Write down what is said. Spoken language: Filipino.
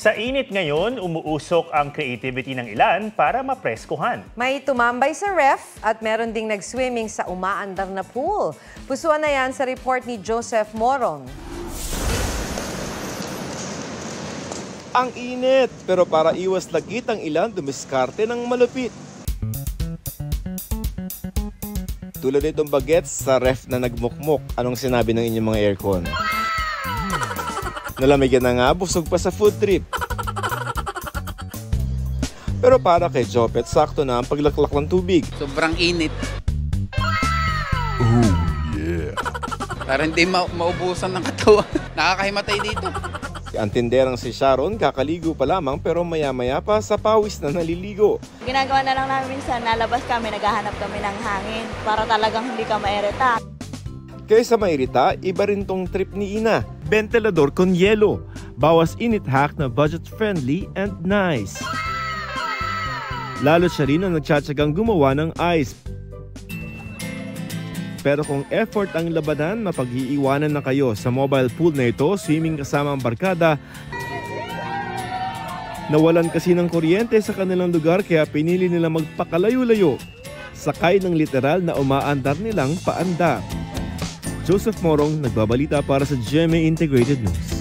Sa init ngayon, umuusok ang creativity ng ilan para mapreskuhan. May tumambay sa ref at meron ding nag-swimming sa umaandar na pool. Pusuan na yan sa report ni Joseph Morong. Ang init, pero para iwas lagkit ang ilan dumiskarte ng malupit. Tulad itong bagets sa ref na nagmukmok. Anong sinabi ng inyong mga aircon? Nalamigan na nga, busog pa sa food trip. Pero para kay Jopet, sakto na ang paglaklak ng tubig. Sobrang init. Oh, yeah. Para hindi maubusan ng katawan. Nakakahimatay dito. Ang tinderang si Sharon, kakaligo pa lamang pero maya-maya pa sa pawis na naliligo. Ginagawa na lang namin minsan, nalabas kami, naghahanap kami ng hangin para talagang hindi ka mairita. Kaysa mairita, iba rin tong trip ni Ina. Ventilador con yelo. Bawas init hack na budget-friendly and nice. Lalo siya rin ang nagtsatsagang gumawa ng ice. Pero kung effort ang labanan, mapag-iiwanan na kayo sa mobile pool na ito, swimming kasama ang barkada. Nawalan kasi ng kuryente sa kanilang lugar kaya pinili nila magpakalayo-layo. Sakay ng literal na umaandar nilang paanda. Joseph Morong, nagbabalita para sa GMA Integrated News.